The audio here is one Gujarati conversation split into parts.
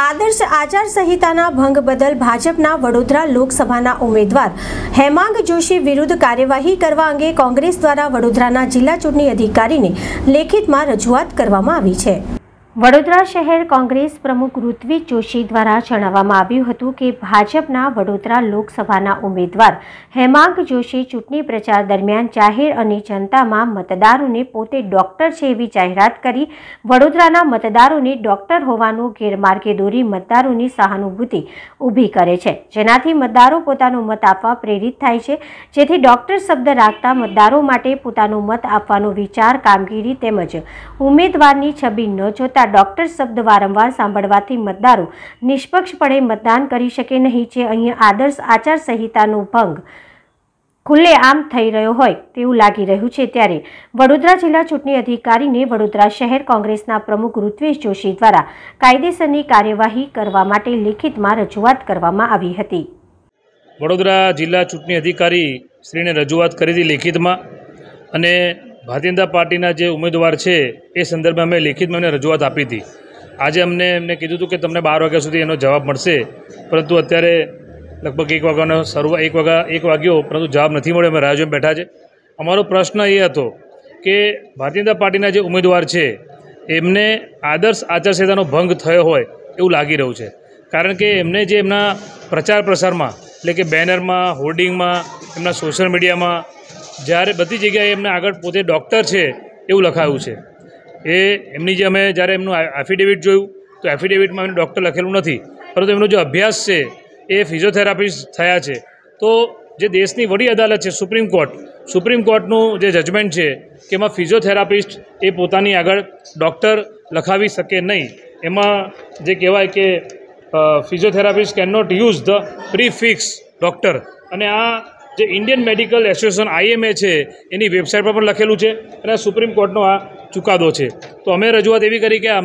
આદર્શ આચાર સંહિતાના ભંગ બદલ ભાજપના વડોદરા લોકસભાના ઉમેદવાર હેમાંગ જોશી વિરુદ્ધ કાર્યવાહી કરવા અંગે કોંગ્રેસ દ્વારા વડોદરાના જિલ્લા ચૂંટણી અધિકારીને લેખિતમાં રજૂઆત કરવામાં આવી છે। વડોદરા શહેર કોંગ્રેસ પ્રમુખ ઋત્વિક જોશી દ્વારા જણાવવામાં આવ્યું હતું કે ભાજપના વડોદરા લોકસભાના ઉમેદવાર હેમાંગ જોશી ચૂંટણી પ્રચાર દરમિયાન જાહેર અને જનતામાં મતદારોને પોતે ડોક્ટર છે એવી જાહેરાત કરી વડોદરાના મતદારોને ડોક્ટર હોવાનો ગેરમાર્ગે દોરી મતદારોની સહાનુભૂતિ ઊભી કરે છે, જેનાથી મતદારો પોતાનો મત આપવા પ્રેરિત થાય છે, જેથી ડોક્ટર શબ્દ રાખતા મતદારો માટે પોતાનો મત આપવાનો વિચાર, કામગીરી તેમજ ઉમેદવારની છબી ન જોતા ડોક્ટર શબ્દ વારંવાર સાંભળવાથી મતદારો નિષ્પક્ષપણે મતદાન કરી શકે નહીં છે। અહીં આદર્શ આચાર સંહિતાનો ભંગ ખુલ્લેઆમ થઈ રહ્યો હોય તેવું લાગી રહ્યું છે, ત્યારે વડોદરા જિલ્લા ચૂંટણી અધિકારીને વડોદરા શહેર કોંગ્રેસના પ્રમુખ ઋત્વિક જોશી દ્વારા કાયદેસરની કાર્યવાહી કરવા માટે લેખિતમાં રજૂઆત કરવામાં આવી હતી। વડોદરા જિલ્લા ચૂંટણી અધિકારી શ્રીને રજૂઆત કરી હતી લેખિતમાં, અને ભારતીય જનતા પાર્ટીના જે ઉમેદવાર છે એ સંદર્ભે અમે લેખિતમાં એમને રજૂઆત આપી હતી। આજે એમને કીધું હતું કે તમને 12 વાગ્યા સુધી એનો જવાબ મળશે, પરંતુ અત્યારે લગભગ 1 વાગ્યાનો 1 વાગ્યો, પરંતુ જવાબ નથી મળ્યો। અમે રાહ જોઈને બેઠા છે। અમારો પ્રશ્ન એ હતો કે ભારતીય જનતા પાર્ટીના જે ઉમેદવાર છે એમને આદર્શ આચારસંહિતાનો ભંગ થયો હોય એવું લાગી રહ્યું છે, કારણ કે એમને જે એમના પ્રચાર પ્રસારમાં એટલે કે બેનરમાં, હોર્ડિંગમાં, એમના સોશિયલ મીડિયામાં જ્યારે બધી જગ્યાએ એમને આગળ પોતે ડૉક્ટર છે એવું લખાયું છે। એ એમની જે અમે જ્યારે એમનું એફિડેવિટ જોયું તો એફિડેવિટમાં એમને ડૉક્ટર લખેલું નથી, પરંતુ એમનો જે અભ્યાસ છે એ ફિઝિયોથેરાપિસ્ટ થયા છે। તો જે દેશની વડી અદાલત છે સુપ્રીમ કોર્ટનું જે જજમેન્ટ છે કે એમાં ફિઝિયોથેરાપિસ્ટ એ પોતાની આગળ ડૉક્ટર લખાવી શકે નહીં। એમાં જે કહેવાય કે physiotherapist can not use the prefix doctor, અને આ જે ઇન્ડિયન મેડિકલ એસોસિએશન IMA છે એની વેબસાઇટ પર પણ લખેલું છે, અને સુપ્રીમ કોર્ટનો આ ચુકાદો છે। તો અમે રજૂઆત એવી કરી કે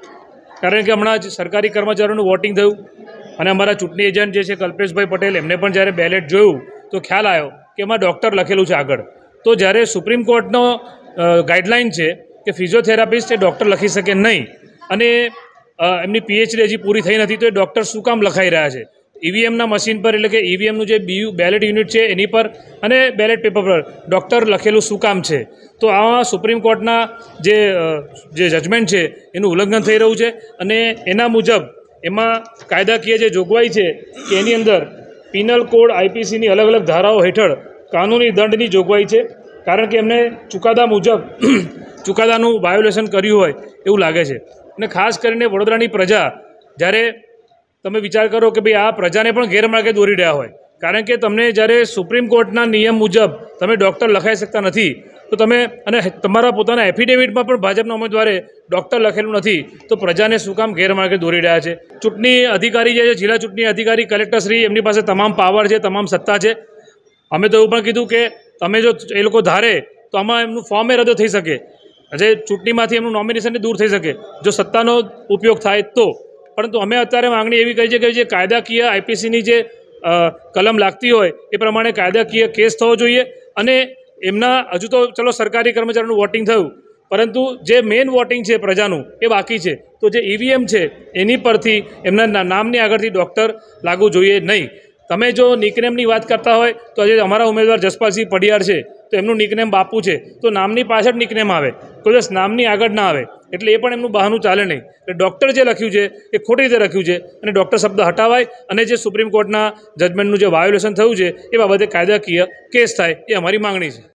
કારણ કે હમણાં જ સરકારી કર્મચારીઓનું વોટિંગ થયું, અને અમારા ચૂંટણી એજન્ટ જે છે કલ્પેશભાઈ પટેલ, એમને પણ જ્યારે બેલેટ જોયું તો ખ્યાલ આવ્યો કે એમાં ડૉક્ટર લખેલું છે આગળ। તો જ્યારે સુપ્રીમ કોર્ટનો ગાઈડલાઇન છે કે ફિઝિયોથેરાપિસ્ટ એ ડૉક્ટર લખી શકે નહીં, અને એમની PhD હજી પૂરી થઈ નથી, તો એ ડૉક્ટર શું કામ લખાઈ રહ્યા છે? EVMના મશીન પર, એટલે કે EVMનું જે બેલેટ યુનિટ છે એની પર અને બેલેટ પેપર પર ડૉક્ટર લખેલું શું કામ છે? તો આ સુપ્રીમ કોર્ટના જે જજમેન્ટ છે એનું ઉલ્લંઘન થઈ રહ્યું છે, અને એના મુજબ એમાં કાયદાકીય જે જોગવાઈ છે કે એની અંદર પિનલ કોડ IPCની અલગ અલગ ધારાઓ હેઠળ કાનૂની દંડની જોગવાઈ છે, કારણ કે એમને ચુકાદા મુજબ ચુકાદાનું વાયોલેશન કર્યું હોય એવું લાગે છે। અને ખાસ કરીને વડોદરાની પ્રજા, જ્યારે તમે વિચાર કરો કે ભાઈ આ પ્રજાને પણ ગેરમાર્ગે દોરી રહ્યા હોય, કારણ કે તમને જ્યારે સુપ્રીમ કોર્ટના નિયમ મુજબ તમે ડૉક્ટર લખાઈ શકતા નથી, તો તમે અને તમારા પોતાના એફિડેવિટમાં પણ ભાજપના ઉમેદવારે ડૉક્ટર લખેલું નથી, તો પ્રજાને શું કામ ગેરમાર્ગે દોરી રહ્યા છે? ચૂંટણી અધિકારી જે છે, જિલ્લા ચૂંટણી અધિકારી કલેક્ટરશ્રી, એમની પાસે તમામ પાવર છે, તમામ સત્તા છે। અમે તો એવું પણ કીધું કે તમે જો એ લોકો ધારે તો આમાં એમનું ફોર્મે રદ થઈ શકે, જે ચૂંટણીમાંથી એમનું નોમિનેશન દૂર થઈ શકે જો સત્તાનો ઉપયોગ થાય તો। પરંતુ અમે અત્યારે માગણી એવી કરી છે કે જે કાયદાકીય IPCની જે કલમ લાગતી હોય એ પ્રમાણે કાયદાકીય કેસ થવો જોઈએ, અને એમના હજુ તો ચલો સરકારી કર્મચારીઓનું વોટિંગ થયું, પરંતુ જે મેઇન વોટિંગ છે પ્રજાનું એ બાકી છે। તો જે EVM છે એની પરથી એમના નામની આગળથી ડૉક્ટર લાગવું જોઈએ નહીં। તમે જો નિકનેમની વાત કરતા હોય તો આજે અમારા ઉમેદવાર જસપાલસિંહ પડિયાર છે, તો એમનું નિકનેમ બાપુ છે, તો નામની પાછળ નિકનેમ આવે, કોઈ દિવસ નામની આગળ ના આવે, એટલે એ પણ એમનું બહાનું ચાલે નહીં। એટલે ડૉક્ટર જે લખ્યું છે એ ખોટી રીતે લખ્યું છે, અને ડૉક્ટર શબ્દ હટાવાય, અને જે સુપ્રીમ કોર્ટના જજમેન્ટનું જે વાયોલેશન થયું છે એ બાબતે કાયદાકીય કેસ થાય, એ અમારી માગણી છે।